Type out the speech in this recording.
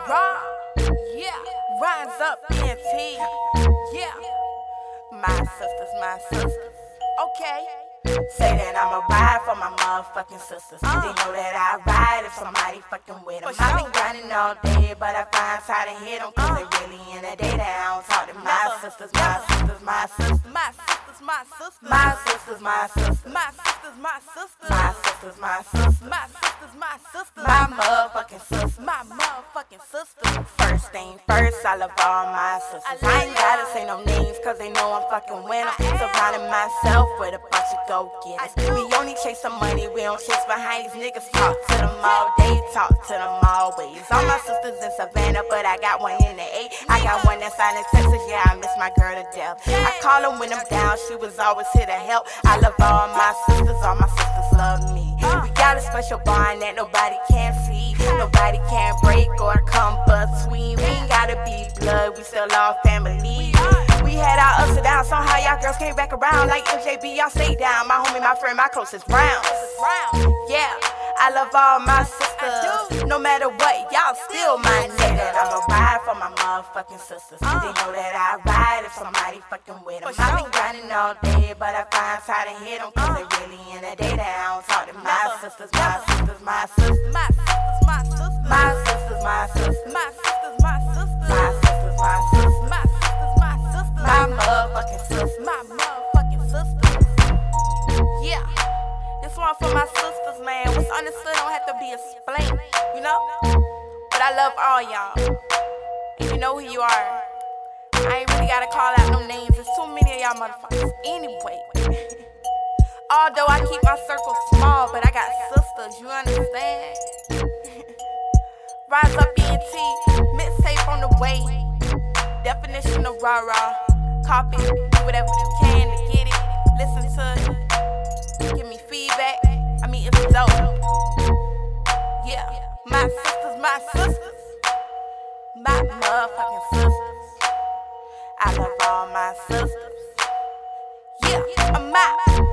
Raw, yeah, rise up, NT, yeah. My sisters, okay. Say that I'ma ride for my motherfucking sisters. They know that I ride if somebody fucking with them. I been grinding all day, but I find time to hit them. Cause they really in the day that I don't talk to my sisters, my sisters, my sisters. My sisters, my sisters. My sisters, my sisters. My sisters, my sisters. My sisters, my sisters. My sisters, my sisters. My motherfucking sisters. My motherfucking sisters. First thing first, I love all my sisters. I ain't gotta say no names cause they know I'm fucking with them. Surrounding myself with a bunch of go-getters. We only chase some money, we don't chase behind these niggas. Talk to them all day, talk to them always. All my sisters in Savannah, but I got one in the A. I got one that's out in Texas, yeah, I miss my girl to death. I call her when I'm down, she was always here to help. I love all my sisters love me. We got a special bond that nobody can see. Nobody can break or come between. We ain't gotta be blood, we still all family. We had our ups and downs, somehow y'all girls came back around. Like MJB, y'all stay down. My homie, my friend, my closest round. Yeah, I love all my sisters. No matter what, y'all still my nigga. That I'ma ride for my motherfucking sisters. They know that I ride if somebody fucking with them. I been grinding all day, but I find time to hit them. Cause they really in the day that I don't talk to my sisters, my sisters, my sisters. My sisters, my sisters. My sisters, my sisters. My sisters, my sisters. My sisters, my sisters. My sisters, my sisters. My motherfucking sisters. My motherfucking sisters. Yeah. This one for my sisters, man. What's understood don't have to be explained, you know? But I love all y'all. And you know who you are. I ain't really gotta call out no names. There's too many of y'all motherfuckers anyway. Although I keep my circle small, but I got sisters, you understand? Rise up, ENT, mixtape on the way. Definition of rah-rah. Copy, do whatever you can to get it. Listen to it, give me feedback. I mean, it's dope. Yeah, my sisters, my sisters. My motherfucking sisters. I love all my sisters. Yeah, I'm my